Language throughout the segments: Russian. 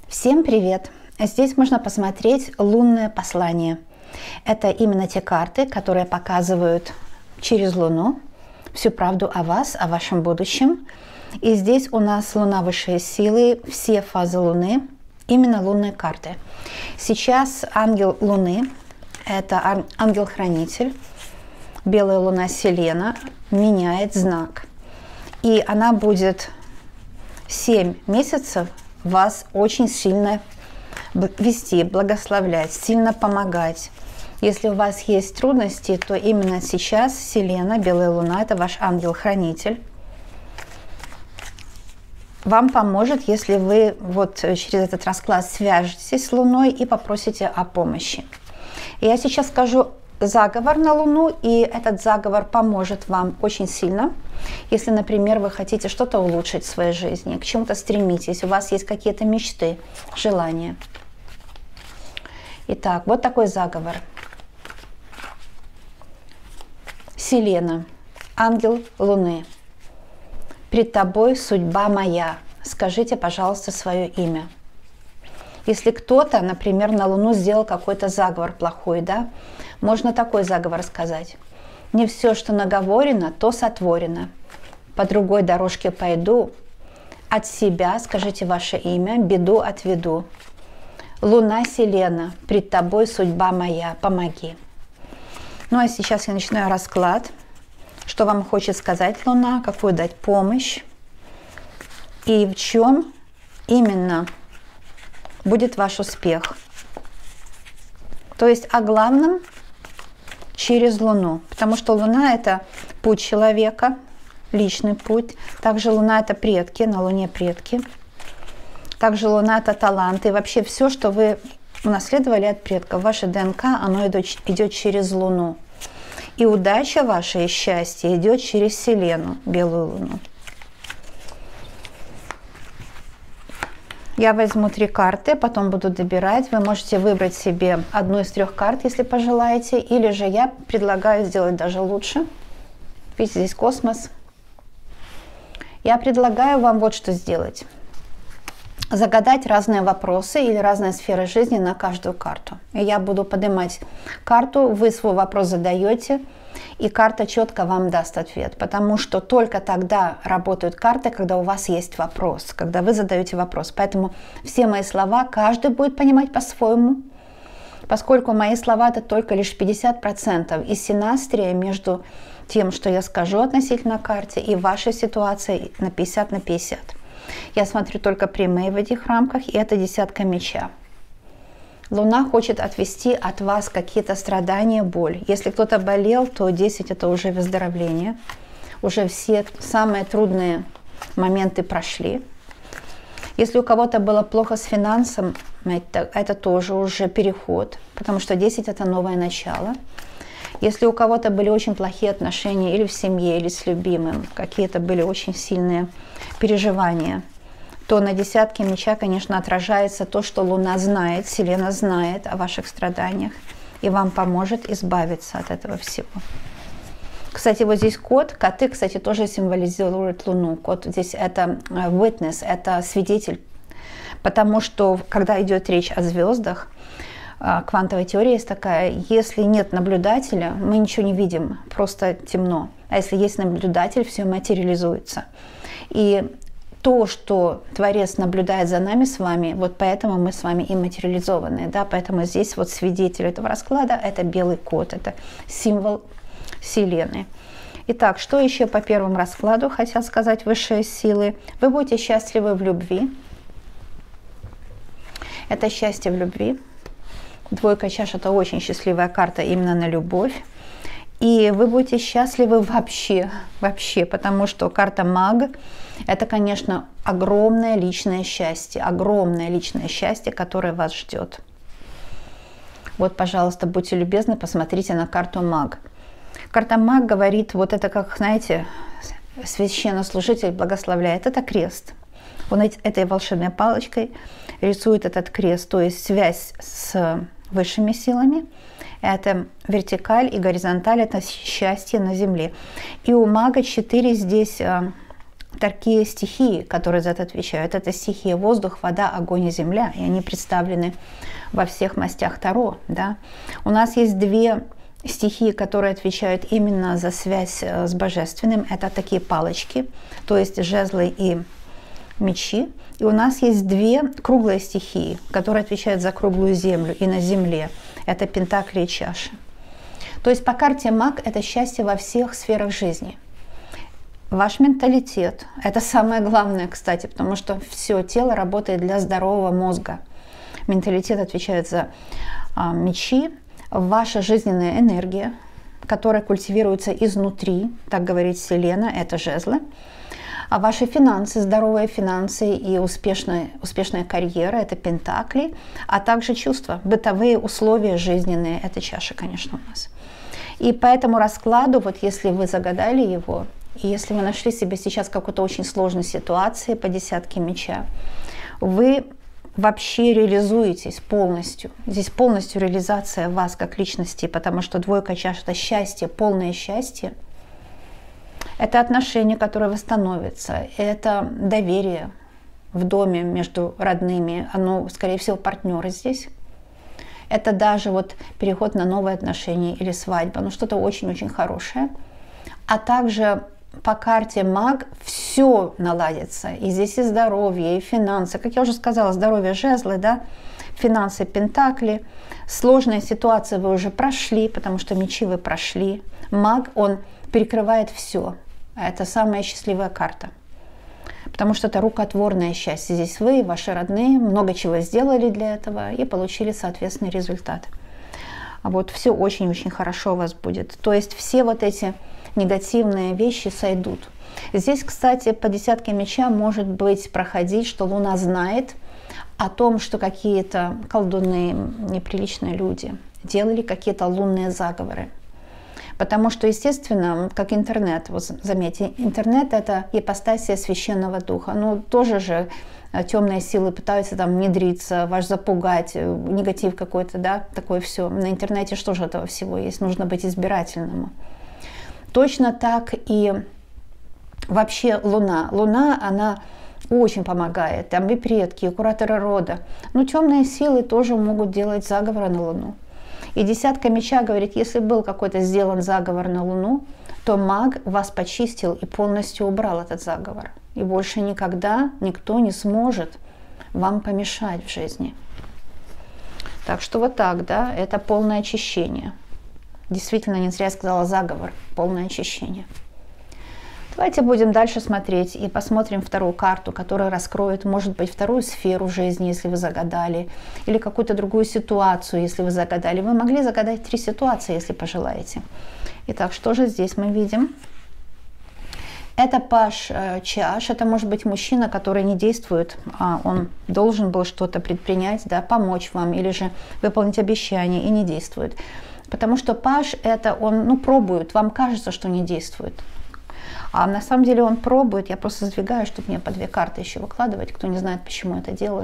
Всем привет! Здесь можно посмотреть лунное послание. Это именно те карты, которые показывают через Луну всю правду о вас, о вашем будущем. И здесь у нас Луна высшей силы, все фазы Луны, именно лунные карты. Сейчас ангел Луны, это ангел-хранитель, белая Луна Селена, меняет знак. И она будет 7 месяцев вас очень сильно вести, благословлять, сильно помогать. Если у вас есть трудности, то именно сейчас Селена, белая Луна, это ваш ангел-хранитель, вам поможет, если вы вот через этот расклад свяжетесь с Луной и попросите о помощи. Я сейчас скажу заговор на Луну, и этот заговор поможет вам очень сильно. Если, например, вы хотите что-то улучшить в своей жизни, к чему-то стремитесь, у вас есть какие-то мечты, желания. Итак, вот такой заговор. Селена, ангел Луны, пред тобой судьба моя. Скажите, пожалуйста, свое имя. Если кто-то, например, на Луну сделал какой-то заговор плохой, да, можно такой заговор сказать. Не все, что наговорено, то сотворено. По другой дорожке пойду, от себя, скажите ваше имя, беду отведу. Луна Селена, пред тобой судьба моя, помоги. Ну а сейчас я начинаю расклад. Что вам хочет сказать Луна, какую дать помощь и в чем именно будет ваш успех. То есть о главном через Луну. Потому что Луна – это путь человека, личный путь. Также Луна – это предки, на Луне предки. Также Луна – это таланты. И вообще все, что вы унаследовали от предков, ваше ДНК, оно идет через Луну. И удача ваша и счастье идет через Селену, белую Луну. Я возьму 3 карты, потом буду добирать. Вы можете выбрать себе одну из 3 карт, если пожелаете. Или же я предлагаю сделать даже лучше. Видите, здесь космос. Я предлагаю вам вот что сделать. Загадать разные вопросы или разные сферы жизни на каждую карту. И я буду поднимать карту, вы свой вопрос задаете, и карта четко вам даст ответ. Потому что только тогда работают карты, когда у вас есть вопрос, когда вы задаете вопрос. Поэтому все мои слова каждый будет понимать по-своему, поскольку мои слова это только лишь 50%. И синастрия между тем, что я скажу относительно карте, и вашей ситуацией на 50 на 50. Я смотрю только прямые в этих рамках, и это 10 меча. Луна хочет отвести от вас какие-то страдания, боль. Если кто-то болел, то 10 это уже выздоровление. Уже все самые трудные моменты прошли. Если у кого-то было плохо с финансом, это тоже уже переход, потому что 10 это новое начало. Если у кого-то были очень плохие отношения или в семье, или с любимым, какие-то были очень сильные переживания, то на 10 меча, конечно, отражается то, что Луна знает, Селена знает о ваших страданиях и вам поможет избавиться от этого всего. Кстати, вот здесь кот, коты, кстати, тоже символизируют Луну. Кот здесь это witness, это свидетель, потому что, когда идет речь о звездах, квантовая теория есть такая, если нет наблюдателя, мы ничего не видим, просто темно. А если есть наблюдатель, все материализуется. И то, что Творец наблюдает за нами с вами, вот поэтому мы с вами и материализованы. Да? Поэтому здесь вот свидетель этого расклада – это белый кот, это символ Селены. Итак, что еще по первому раскладу хотел сказать высшие силы? Вы будете счастливы в любви. Это счастье в любви. 2 чаш – это очень счастливая карта именно на любовь. И вы будете счастливы вообще, потому что карта Маг – это, конечно, огромное личное счастье, которое вас ждет. Вот, пожалуйста, будьте любезны, посмотрите на карту Маг. Карта Маг говорит, вот это как, знаете, священнослужитель благословляет, это крест. Он этой волшебной палочкой рисует этот крест, то есть связь с высшими силами. Это вертикаль и горизонталь, это счастье на земле. И у Мага 4 здесь такие стихии, которые за это отвечают. Это стихии воздух, вода, огонь и земля. И они представлены во всех мастях Таро. Да? У нас есть две стихии, которые отвечают именно за связь с божественным. Это такие палочки, то есть жезлы и мечи. И у нас есть две круглые стихии, которые отвечают за круглую землю и на земле. Это пентакли и чаши. То есть по карте маг это счастье во всех сферах жизни. Ваш менталитет – это самое главное, кстати, потому что все тело работает для здорового мозга. Менталитет отвечает за мечи, ваша жизненная энергия, которая культивируется изнутри, так говорит Вселенная, это жезлы. А ваши финансы, здоровые финансы и успешная карьера – это пентакли, а также чувства, бытовые условия жизненные – это чаши, конечно, у нас. И по этому раскладу, вот если вы загадали его, и если вы нашли себе сейчас в какой-то очень сложной ситуации по десятке меча, вы вообще реализуетесь полностью. Здесь полностью реализация вас как личности, потому что двойка чаш – это счастье, полное счастье. Это отношения, которые восстановятся, это доверие в доме между родными, оно, скорее всего, партнеры здесь. Это даже вот переход на новые отношения или свадьба, ну что-то очень-очень хорошее. А также по карте маг все наладится. И здесь и здоровье, и финансы. Как я уже сказала, здоровье жезлы, да, финансы пентакли. Сложная ситуация вы уже прошли, потому что мечи вы прошли. Маг, он перекрывает все. Это самая счастливая карта. Потому что это рукотворное счастье. Здесь вы, ваши родные, много чего сделали для этого и получили соответственный результат. А вот все очень-очень хорошо у вас будет. То есть все вот эти негативные вещи сойдут. Здесь, кстати, по десятке меча может быть проходить, что Луна знает о том, что какие-то колдуны, неприличные люди делали какие-то лунные заговоры. Потому что, естественно, как интернет, вот заметьте, интернет – это ипостасия священного духа. Ну, тоже же темные силы пытаются там внедриться, вас запугать, негатив какой-то, да, такое все. На интернете что же этого всего есть? Нужно быть избирательным. Точно так и вообще Луна. Луна, она очень помогает. Там и предки, и кураторы рода. Но темные силы тоже могут делать заговоры на Луну. И десятка меча говорит, если был какой-то сделан заговор на Луну, то маг вас почистил и полностью убрал этот заговор. И больше никогда никто не сможет вам помешать в жизни. Так что вот так, да, это полное очищение. Действительно, не зря я сказала заговор, полное очищение. Давайте будем дальше смотреть и посмотрим вторую карту, которая раскроет, может быть, вторую сферу жизни, если вы загадали, или какую-то другую ситуацию, если вы загадали. Вы могли загадать 3 ситуации, если пожелаете. Итак, что же здесь мы видим? Это паж чаш, это может быть мужчина, который не действует, а он должен был что-то предпринять, да, помочь вам, или же выполнить обещание и не действует. Потому что паж это он, пробует, вам кажется, что не действует. А на самом деле он пробует, я просто сдвигаю, чтобы мне по 2 карты еще выкладывать, кто не знает, почему я это делаю.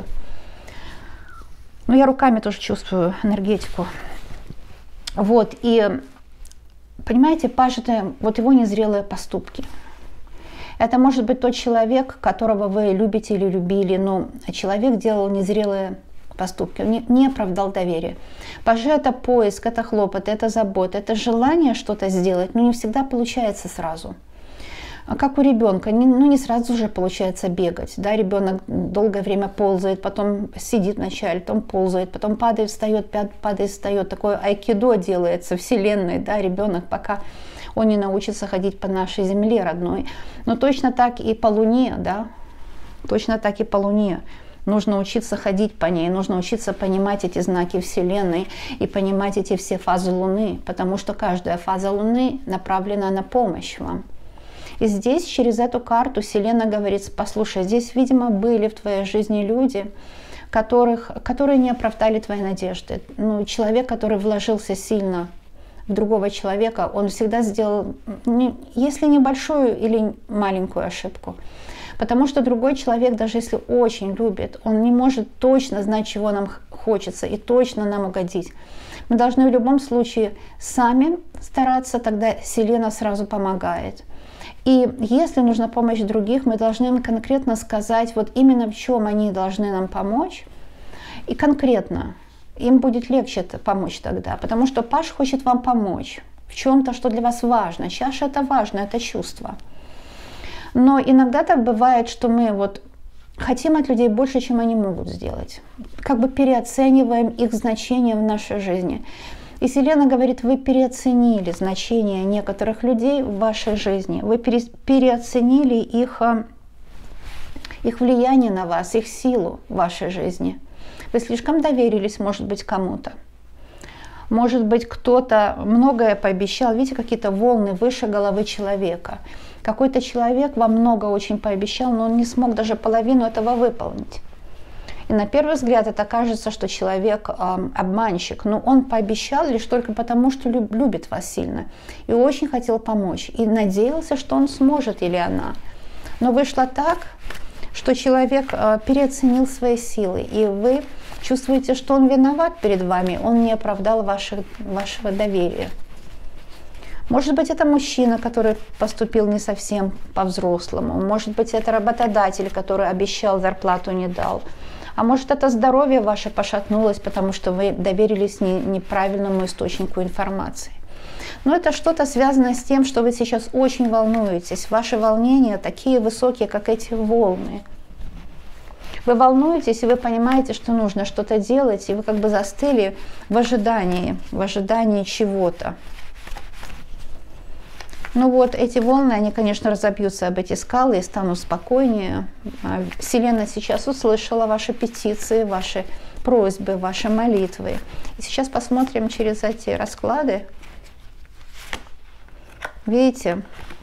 Но я руками тоже чувствую энергетику. Вот, и понимаете, паж это вот его незрелые поступки. Это может быть тот человек, которого вы любите или любили, но человек делал незрелые поступки, он не оправдал доверие. Пажи это поиск, это хлопот, это забота, это желание что-то сделать, но не всегда получается сразу. Как у ребенка, не сразу же получается бегать. Да? Ребенок долгое время ползает, потом сидит вначале, потом ползает, потом падает, встает, падает, встает. Такое айкидо делается вселенной, да? Ребенок, пока он не научится ходить по нашей земле родной. Но точно так и по Луне, да? Точно так и по Луне. Нужно учиться ходить по ней, нужно учиться понимать эти знаки Вселенной и понимать эти все фазы Луны, потому что каждая фаза Луны направлена на помощь вам. И здесь через эту карту Вселенная говорит, послушай, здесь, видимо, были в твоей жизни люди, которые не оправдали твои надежды. Человек, который вложился сильно в другого человека, он всегда сделал, если небольшую или маленькую ошибку. Потому что другой человек, даже если очень любит, он не может точно знать, чего нам хочется, и точно нам угодить. Мы должны в любом случае сами стараться, тогда Вселенная сразу помогает. И если нужна помощь других, мы должны им конкретно сказать, вот именно в чем они должны нам помочь. И конкретно им будет легче помочь тогда, потому что Паш хочет вам помочь в чем-то, что для вас важно. Чаша — это важно, это чувство. Но иногда так бывает, что мы вот хотим от людей больше, чем они могут сделать. Как бы переоцениваем их значение в нашей жизни. И Вселенная говорит, вы переоценили значение некоторых людей в вашей жизни. Вы переоценили их влияние на вас, их силу в вашей жизни. Вы слишком доверились, может быть, кому-то. Может быть, кто-то многое пообещал. Видите, какие-то волны выше головы человека. Какой-то человек вам много очень пообещал, но он не смог даже половину этого выполнить. И на первый взгляд это кажется, что человек обманщик, но он пообещал лишь только потому, что любит вас сильно. И очень хотел помочь. И надеялся, что он сможет или она. Но вышло так, что человек переоценил свои силы. И вы чувствуете, что он виноват перед вами, он не оправдал вашего доверия. Может быть, это мужчина, который поступил не совсем по-взрослому. Может быть, это работодатель, который обещал, зарплату не дал. А может, это здоровье ваше пошатнулось, потому что вы доверились неправильному источнику информации. Но это что-то связано с тем, что вы сейчас очень волнуетесь. Ваши волнения такие высокие, как эти волны. Вы волнуетесь, и вы понимаете, что нужно что-то делать, и вы как бы застыли в ожидании чего-то. Ну вот, эти волны, они, конечно, разобьются об эти скалы и станут спокойнее. Вселенная сейчас услышала ваши петиции, ваши просьбы, ваши молитвы. И сейчас посмотрим через эти расклады. Видите?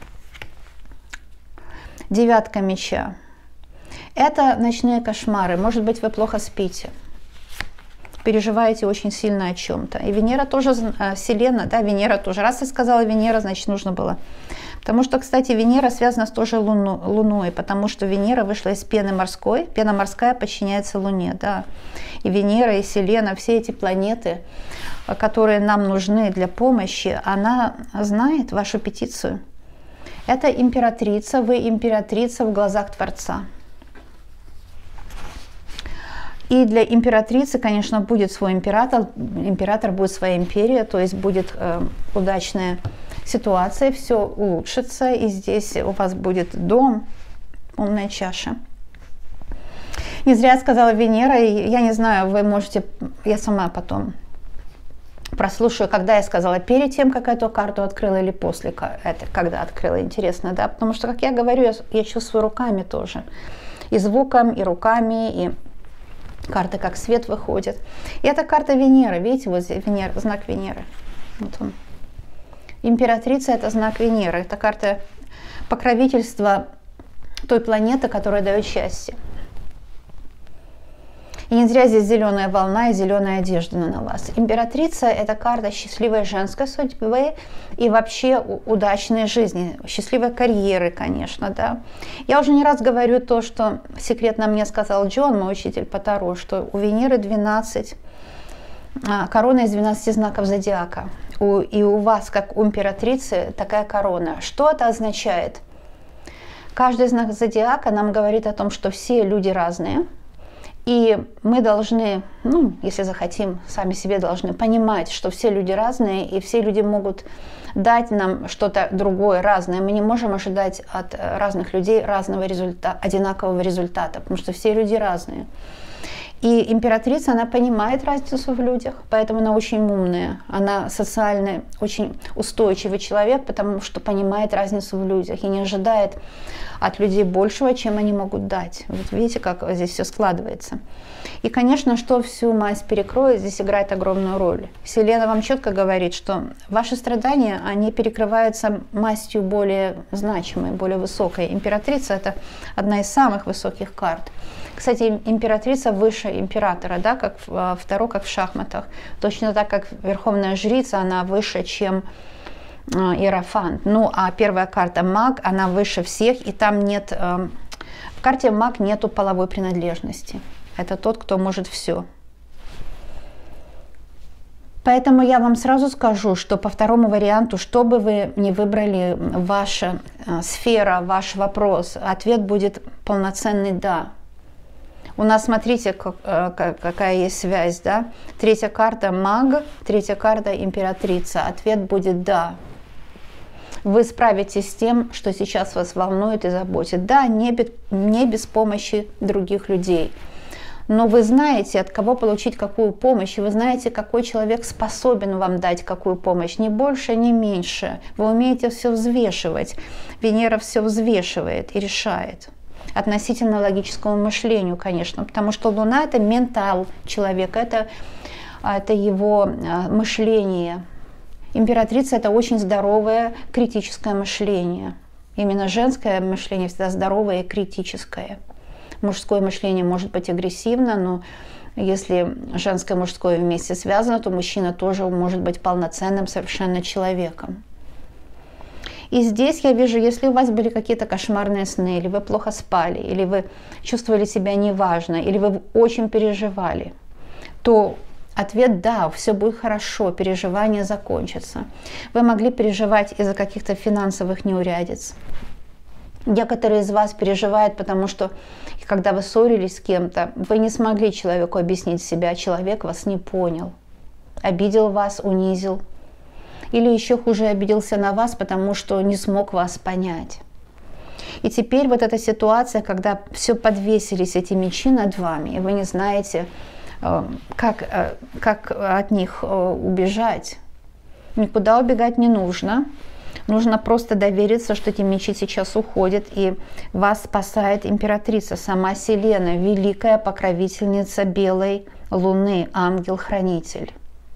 Девятка меча. Это ночные кошмары. Может быть, вы плохо спите. Переживаете очень сильно о чем-то. И Венера тоже, Вселенная, да, Венера тоже. Раз я сказала Венера, значит нужно было. Потому что, кстати, Венера связана с той же Луной, потому что Венера вышла из пены морской. Пена морская подчиняется Луне, да. И Венера, и Вселенная, все эти планеты, которые нам нужны для помощи, она знает вашу петицию. Это императрица, вы императрица в глазах Творца. И для императрицы, конечно, будет свой император будет своя империя, то есть будет удачная ситуация, все улучшится, и здесь у вас будет дом, умная чаша. Не зря я сказала Венера, и я не знаю, вы можете, я сама потом прослушаю, когда я сказала, перед тем, как эту карту открыла, или после, когда открыла, интересно, да, потому что, как я говорю, я чувствую руками тоже, и звуком, и руками, и карта как свет выходит. И это карта Венеры, видите, вот здесь Венера, знак Венеры. Вот он. Императрица — это знак Венеры, это карта покровительства той планеты, которая дает счастье. И не зря здесь зеленая волна и зеленая одежда на вас. Императрица — это карта счастливой женской судьбы и вообще удачной жизни, счастливой карьеры, конечно, да. Я уже не раз говорю то, что секретно мне сказал Джон, мой учитель по Таро, что у Венеры 12, корона из 12 знаков зодиака. И у вас, как у императрицы, такая корона. Что это означает? Каждый знак зодиака нам говорит о том, что все люди разные. И мы должны, ну, если захотим, сами себе должны понимать, что все люди разные, и все люди могут дать нам что-то другое, разное. Мы не можем ожидать от разных людей разного результата, одинакового результата, потому что все люди разные. И императрица, она понимает разницу в людях, поэтому она очень умная, она социально очень устойчивый человек, потому что понимает разницу в людях и не ожидает от людей большего, чем они могут дать. Вот видите, как здесь все складывается. И, конечно, что всю мазь перекроет, здесь играет огромную роль. Вселенная вам четко говорит, что ваши страдания, они перекрываются мастью более значимой, более высокой. Императрица — это одна из самых высоких карт. Кстати, императрица выше императора, да, как в Таро, как в шахматах. Точно так, как верховная жрица, она выше, чем Иерофант. Ну, а первая карта маг, она выше всех, и там нет, в карте маг нету половой принадлежности. Это тот, кто может все. Поэтому я вам сразу скажу, что по второму варианту, что бы вы ни выбрали, ваша сфера, ваш вопрос, ответ будет полноценный «да». У нас, смотрите, какая есть связь, да? Третья карта – маг, третья карта – императрица. Ответ будет «да». Вы справитесь с тем, что сейчас вас волнует и заботит. Да, не без помощи других людей. Но вы знаете, от кого получить какую помощь, и вы знаете, какой человек способен вам дать какую помощь, ни больше, ни меньше. Вы умеете все взвешивать. Венера все взвешивает и решает. Относительно логическому мышлению, конечно, потому что Луна – это ментал человека, это его мышление. Императрица – это очень здоровое критическое мышление. Именно женское мышление всегда здоровое и критическое. Мужское мышление может быть агрессивно, но если женское и мужское вместе связано, то мужчина тоже может быть полноценным совершенно человеком. И здесь я вижу, если у вас были какие-то кошмарные сны, или вы плохо спали, или вы чувствовали себя неважно, или вы очень переживали, то ответ «да», все будет хорошо, переживания закончатся. Вы могли переживать из-за каких-то финансовых неурядиц. Некоторые из вас переживают, потому что, когда вы ссорились с кем-то, вы не смогли человеку объяснить себя, а человек вас не понял, обидел вас, унизил. Или еще хуже, обиделся на вас, потому что не смог вас понять. И теперь вот эта ситуация, когда все подвесились эти мечи над вами, и вы не знаете, как от них убежать. Никуда убегать не нужно. Нужно просто довериться, что эти мечи сейчас уходят, и вас спасает императрица, сама Селена, великая покровительница белой луны, ангел-хранитель.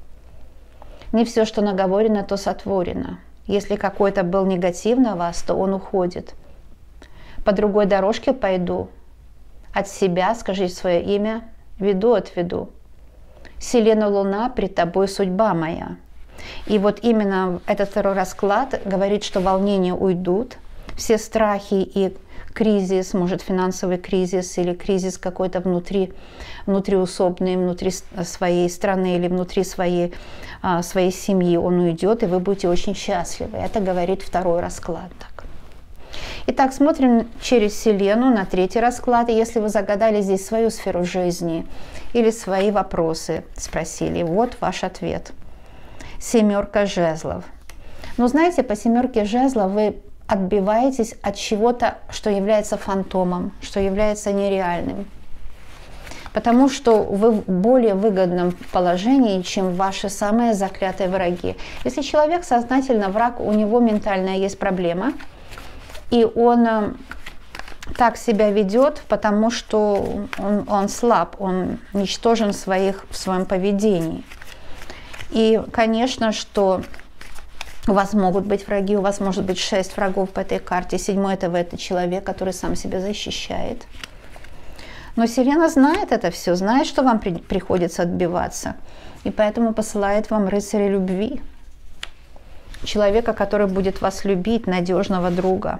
Не все, что наговорено, то сотворено. Если какой-то был негатив на вас, то он уходит. По другой дорожке пойду. От себя, скажите свое имя, веду, отведу. Селена Луна, пред тобой судьба моя. И вот именно этот второй расклад говорит, что волнения уйдут, все страхи и кризис, может финансовый кризис или кризис какой-то внутриусобный, внутри своей страны или внутри своей семьи, он уйдет, и вы будете очень счастливы. Это говорит второй расклад. Так. Итак, смотрим через Селену на третий расклад. И если вы загадали здесь свою сферу жизни или свои вопросы спросили, вот ваш ответ. Семерка жезлов. Но знаете, по семерке жезлов вы отбиваетесь от чего-то, что является фантомом, что является нереальным. Потому что вы в более выгодном положении, чем ваши самые заклятые враги. Если человек сознательно враг, у него ментальная есть проблема, и он так себя ведет, потому что он слаб, он ничтожен в своем поведении. И, конечно, что у вас могут быть враги, у вас может быть 6 врагов по этой карте. 7 – это человек, который сам себя защищает. Но Селена знает это все, знает, что вам приходится отбиваться. И поэтому посылает вам рыцаря любви. Человека, который будет вас любить, надежного друга,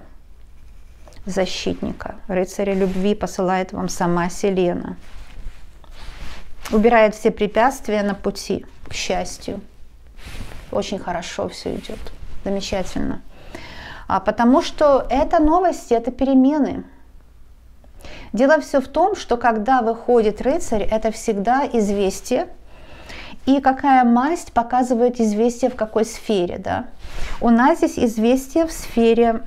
защитника. Рыцаря любви посылает вам сама Селена. Убирает все препятствия на пути к счастью. Очень хорошо все идет. Замечательно. Потому что это новости, это перемены. Дело все в том, что когда выходит рыцарь, это всегда известие. И какая масть показывает известие в какой сфере. Да? У нас здесь известие в сфере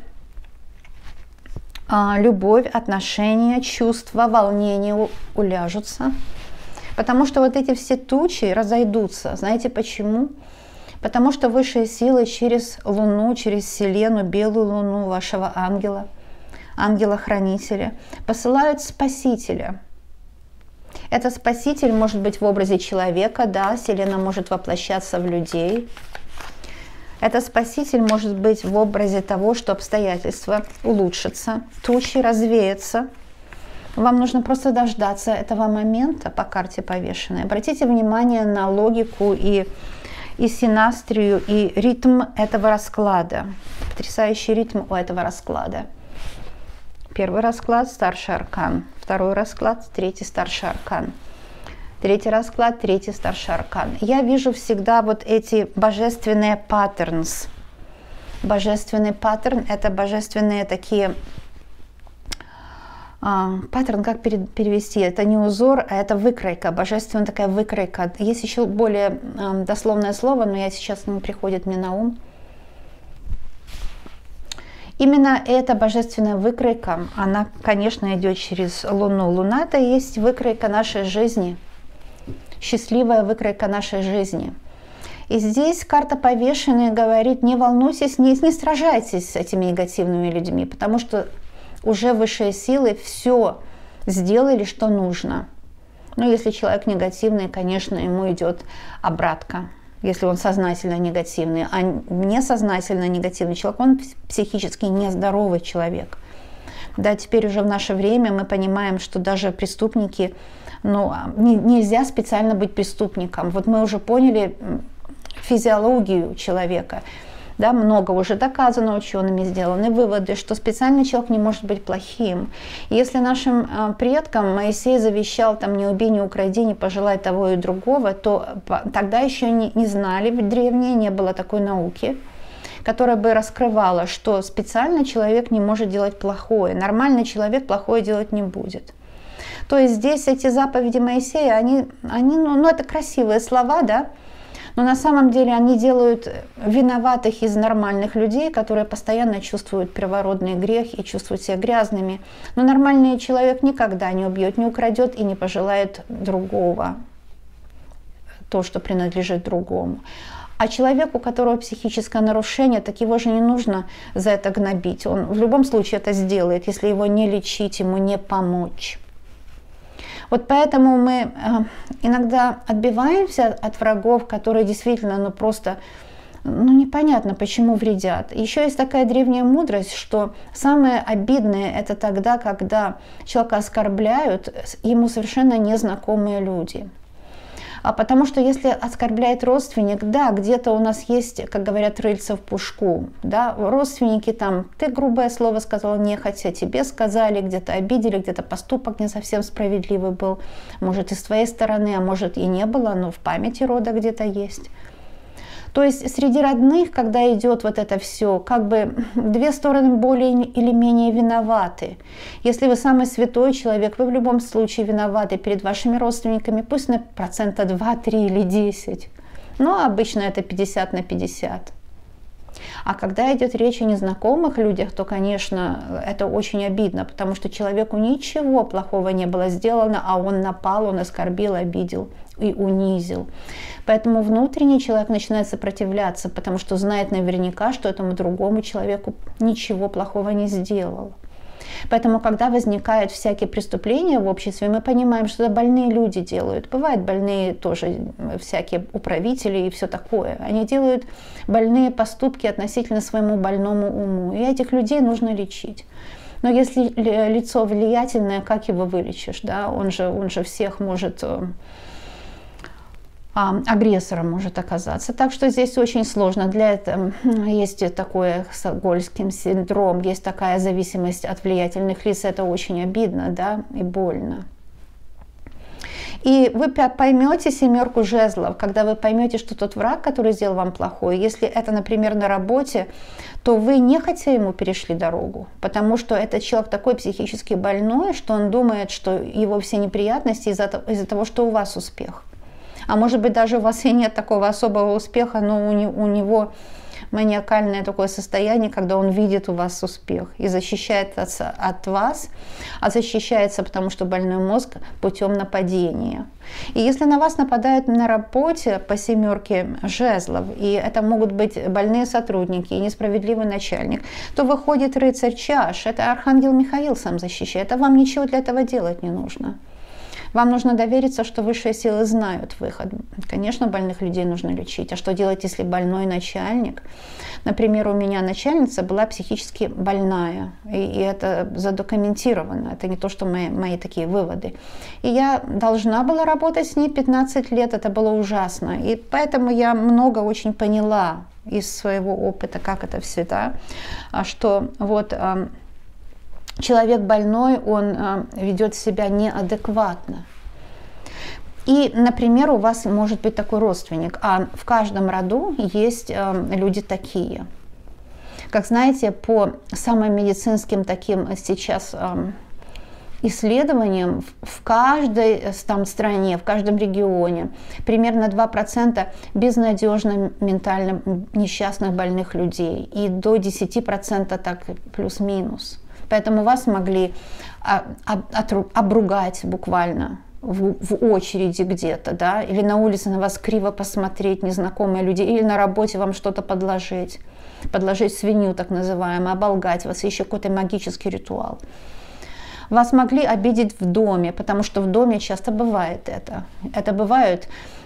любовь, отношения, чувства, волнения уляжутся. Потому что вот эти все тучи разойдутся. Знаете почему? Потому что высшие силы через Луну, через Селену, белую Луну вашего ангела, ангела-хранителя, посылают Спасителя. Этот Спаситель может быть в образе человека, да, Селена может воплощаться в людей. Этот Спаситель может быть в образе того, что обстоятельства улучшатся, тучи развеются. Вам нужно просто дождаться этого момента по карте повешенной. Обратите внимание на логику и синастрию, и ритм этого расклада. Потрясающий ритм у этого расклада. Первый расклад – старший аркан. Второй расклад – третий старший аркан. Третий расклад, третий старший аркан. Я вижу всегда вот эти божественные patterns. Божественный паттерн – это божественные такие… Паттерн, как перевести? Это не узор, а это выкройка, божественная такая выкройка. Есть еще более дословное слово, но сейчас не приходит мне на ум. Именно эта божественная выкройка, она, конечно, идет через Луну. Луна – это и есть выкройка нашей жизни, счастливая выкройка нашей жизни. И здесь карта повешенной говорит: не волнуйтесь, не сражайтесь с этими негативными людьми, потому что уже высшие силы все сделали, что нужно. Но если человек негативный, конечно, ему идет обратка. Если он сознательно негативный, а несознательно негативный человек, он психически нездоровый человек. Да, теперь уже в наше время мы понимаем, что даже преступники, нельзя специально быть преступником. Вот мы уже поняли физиологию человека. Да, много уже доказано, учеными сделаны выводы, что специальный человек не может быть плохим. И если нашим предкам Моисей завещал там: не убей, не укради, не пожелай того и другого, то тогда еще не знали, в древние не было такой науки, которая бы раскрывала, что специально человек не может делать плохое, нормальный человек плохое делать не будет. То есть здесь эти заповеди Моисея, они это красивые слова, да, но на самом деле они делают виноватых из нормальных людей, которые постоянно чувствуют первородный грех и чувствуют себя грязными. Но нормальный человек никогда не убьет, не украдет и не пожелает другого, то, что принадлежит другому. А человеку, у которого психическое нарушение, так его же не нужно за это гнобить. Он в любом случае это сделает, если его не лечить, ему не помочь. Вот поэтому мы иногда отбиваемся от врагов, которые действительно просто непонятно, почему вредят. Еще есть такая древняя мудрость, что самое обидное – это тогда, когда человека оскорбляют ему совершенно незнакомые люди. Потому что если оскорбляет родственник, да, где-то у нас есть, как говорят, рыльца в пушку, да, родственники там: ты грубое слово сказал нехотя, тебе сказали, где-то обидели, где-то поступок не совсем справедливый был, может и с твоей стороны, а может и не было, но в памяти рода где-то есть. То есть среди родных, когда идет вот это все, как бы две стороны более или менее виноваты. Если вы самый святой человек, вы в любом случае виноваты перед вашими родственниками, пусть на 2, 3 или 10, но обычно это 50 на 50. А когда идет речь о незнакомых людях, то, конечно, это очень обидно, потому что человеку ничего плохого не было сделано, а он напал, он оскорбил, обидел и унизил. Поэтому внутренний человек начинает сопротивляться, потому что знает наверняка, что этому другому человеку ничего плохого не сделал. Поэтому, когда возникают всякие преступления в обществе, мы понимаем, что это больные люди делают. Бывают больные тоже всякие управители и все такое. Они делают больные поступки относительно своему больному уму. И этих людей нужно лечить. Но если лицо влиятельное, как его вылечишь? Да? Он же всех может... агрессором может оказаться. Так что здесь очень сложно. Для этого есть такой стокгольмский синдром, есть такая зависимость от влиятельных лиц. Это очень обидно, да, и больно. И вы поймете 7 жезлов, когда вы поймете, что тот враг, который сделал вам плохое, если это, например, на работе, то вы нехотя ему перешли дорогу, потому что этот человек такой психически больной, что он думает, что его все неприятности из-за того, что у вас успех. А может быть, даже у вас и нет такого особого успеха, но у него маниакальное такое состояние, когда он видит у вас успех и защищается от вас, а защищается, потому что больной мозг путем нападения. И если на вас нападают на работе по 7 жезлов, и это могут быть больные сотрудники и несправедливый начальник, то выходит рыцарь чаш, это архангел Михаил сам защищает, а вам ничего для этого делать не нужно. Вам нужно довериться, что высшие силы знают выход. Конечно, больных людей нужно лечить. А что делать, если больной начальник? Например, у меня начальница была психически больная. И это задокументировано. Это не то, что мои такие выводы. И я должна была работать с ней 15 лет. Это было ужасно. И поэтому я много очень поняла из своего опыта, как это все, да, что вот... Человек больной, он ведет себя неадекватно. И, например, у вас может быть такой родственник, а в каждом роду есть люди такие. Как знаете, по самым медицинским таким сейчас исследованиям в каждой там стране, в каждом регионе примерно 2% безнадежно ментально несчастных больных людей и до 10% так плюс-минус. Поэтому вас могли обругать буквально в очереди где-то, да, или на улице на вас криво посмотреть незнакомые люди, или на работе вам что-то подложить свинью так называемую, оболгать вас, еще какой-то магический ритуал. Вас могли обидеть в доме, потому что в доме часто бывает это. Это бывает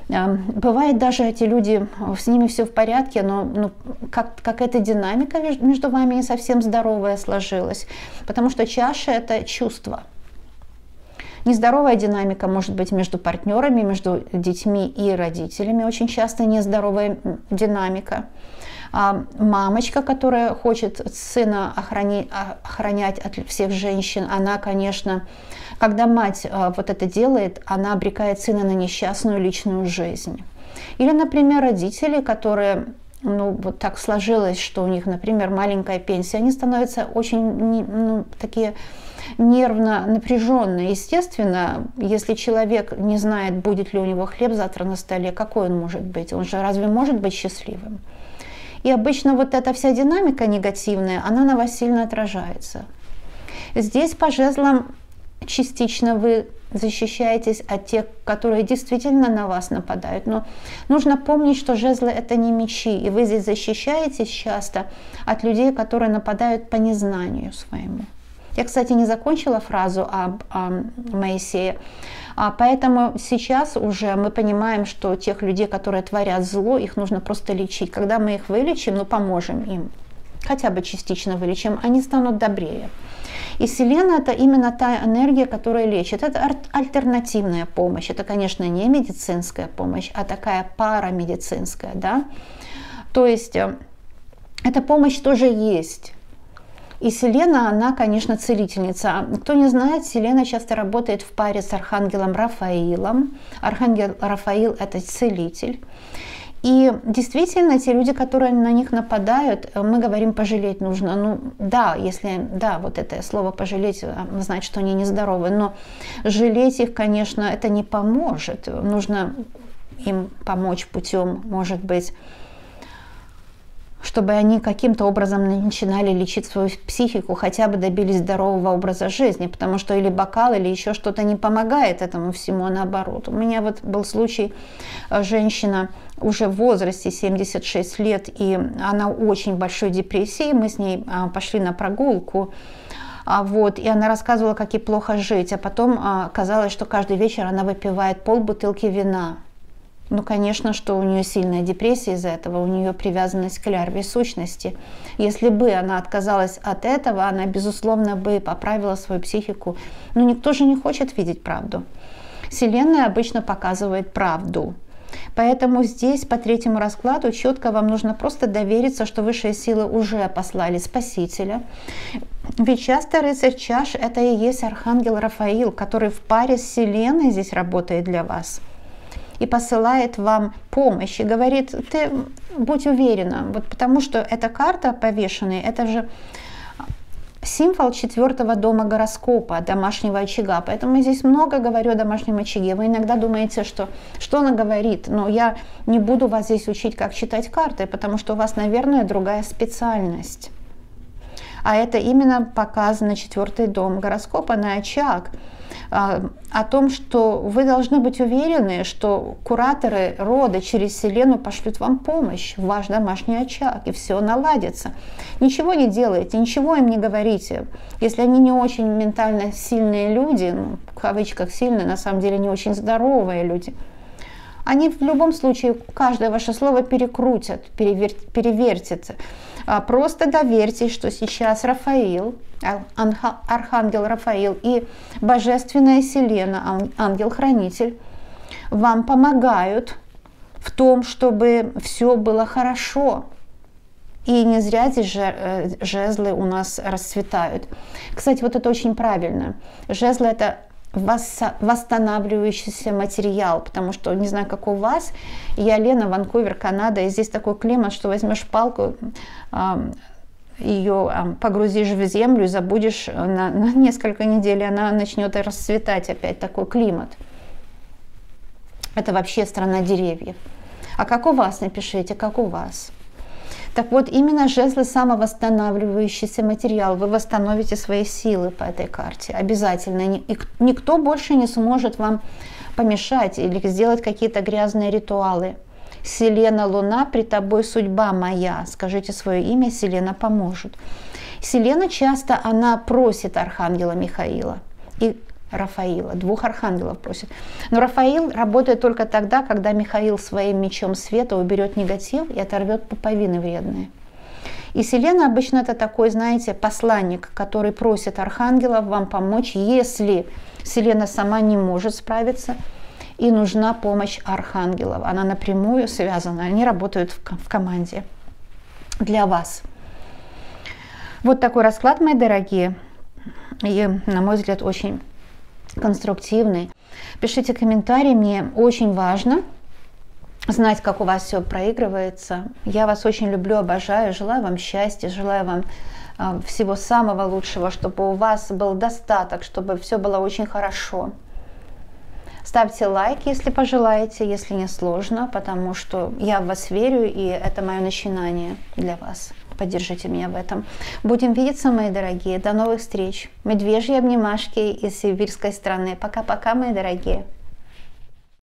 даже эти люди, с ними все в порядке, но какая-то динамика между вами не совсем здоровая сложилась, потому что чаша – это чувство. Нездоровая динамика может быть между партнерами, между детьми и родителями, очень часто нездоровая динамика. Мамочка, которая хочет сына охранять от всех женщин, она, конечно, когда мать вот это делает, она обрекает сына на несчастную личную жизнь. Или, например, родители, которые, вот так сложилось, что у них, например, маленькая пенсия, они становятся очень, такие нервно напряженные. Естественно, если человек не знает, будет ли у него хлеб завтра на столе, какой он может быть? Он же разве может быть счастливым? И обычно вот эта вся динамика негативная, она на вас сильно отражается. Здесь по жезлам частично вы защищаетесь от тех, которые действительно на вас нападают. Но нужно помнить, что жезлы – это не мечи, и вы здесь защищаетесь часто от людей, которые нападают по незнанию своему. Я, кстати, не закончила фразу о Моисее. Поэтому сейчас уже мы понимаем, что тех людей, которые творят зло, их нужно просто лечить. Когда мы их вылечим, поможем им, хотя бы частично вылечим, они станут добрее. И Селена – это именно та энергия, которая лечит. Это альтернативная помощь. Это, конечно, не медицинская помощь, а такая парамедицинская. Да? То есть эта помощь тоже есть. И Селена, она, конечно, целительница. Кто не знает, Селена часто работает в паре с архангелом Рафаилом. Архангел Рафаил – это целитель. И действительно, те люди, которые на них нападают, мы говорим, пожалеть нужно. Вот это слово «пожалеть» значит, что они нездоровы. Но жалеть их, конечно, это не поможет. Нужно им помочь путем, может быть, чтобы они каким-то образом начинали лечить свою психику, хотя бы добились здорового образа жизни, потому что или бокал, или еще что-то не помогает этому всему, а наоборот. У меня вот был случай, женщина уже в возрасте 76 лет, и она в очень большой депрессии, мы с ней пошли на прогулку, и она рассказывала, как ей плохо жить, а потом оказалось, что каждый вечер она выпивает полбутылки вина. Конечно, что у нее сильная депрессия из-за этого, у нее привязанность к лярве сущности. Если бы она отказалась от этого, она, безусловно, бы поправила свою психику. Но никто же не хочет видеть правду. Вселенная обычно показывает правду. Поэтому здесь по третьему раскладу четко вам нужно просто довериться, что высшие силы уже послали Спасителя. Ведь часто рыцарь чаш – это и есть архангел Рафаил, который в паре с Вселенной здесь работает для вас. И посылает вам помощь, и говорит, ты будь уверена, потому что эта карта повешенная, это же символ 4-го дома гороскопа, домашнего очага. Поэтому я здесь много говорю о домашнем очаге. Вы иногда думаете, что она говорит, но я не буду вас здесь учить, как читать карты, потому что у вас, наверное, другая специальность. А это именно показано 4-й дом гороскопа на очаг. О том, что вы должны быть уверены, что кураторы рода через Вселенную пошлют вам помощь в ваш домашний очаг, и все наладится. Ничего не делайте, ничего им не говорите. Если они не очень ментально сильные люди, в кавычках сильные, на самом деле не очень здоровые люди, они в любом случае каждое ваше слово перекрутят, перевертят. Просто доверьтесь, что сейчас Рафаил, архангел Рафаил и божественная Селена, ангел-хранитель, вам помогают в том, чтобы все было хорошо. И не зря здесь жезлы у нас расцветают. Кстати, вот это очень правильно. Жезлы – это восстанавливающийся материал, потому что, не знаю, как у вас, я Лена, Ванкувер, Канада, и здесь такой климат, что возьмешь палку, ее погрузишь в землю и забудешь на несколько недель, и она начнет расцветать опять, такой климат. Это вообще страна деревьев. А как у вас, напишите, как у вас. Так вот, именно жезлы самовосстанавливающийся материал. Вы восстановите свои силы по этой карте. Обязательно. И никто больше не сможет вам помешать или сделать какие-то грязные ритуалы. Селена, Луна, при тобой судьба моя. Скажите свое имя, Селена поможет. Селена часто, она просит архангела Михаила и Рафаила. Двух архангелов просит. Но Рафаил работает только тогда, когда Михаил своим мечом света уберет негатив и оторвет пуповины вредные. И Селена обычно это такой, знаете, посланник, который просит архангелов вам помочь, если Селена сама не может справиться и нужна помощь архангелов. Она напрямую связана, они работают в команде для вас. Вот такой расклад, мои дорогие. И, на мой взгляд, очень конструктивный. Пишите комментарии, мне очень важно знать, как у вас все проигрывается. Я вас очень люблю, обожаю, желаю вам счастья, желаю вам всего самого лучшего, чтобы у вас был достаток, чтобы все было очень хорошо. Ставьте лайк, если пожелаете, если не сложно, потому что я в вас верю, и это мое начинание для вас. Поддержите меня в этом. Будем видеться, мои дорогие. До новых встреч. Медвежьи обнимашки из сибирской страны. Пока-пока, мои дорогие.